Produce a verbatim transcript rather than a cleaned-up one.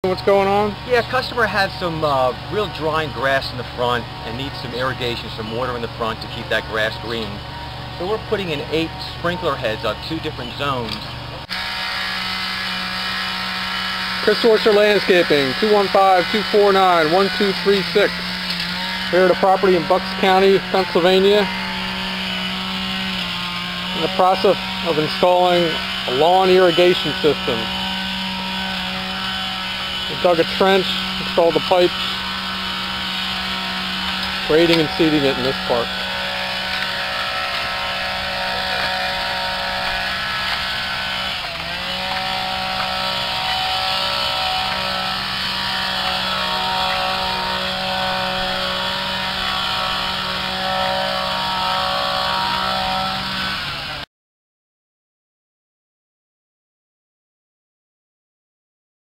What's going on? Yeah, customer has some uh, real drying grass in the front and needs some irrigation, some water in the front to keep that grass green. So we're putting in eight sprinkler heads on two different zones. Chris Orchard Landscaping, two one five, two four nine, one two three six. Here at a property in Bucks County, Pennsylvania. In the process of installing a lawn irrigation system. We dug a trench, installed the pipes, grading and seeding it in this part.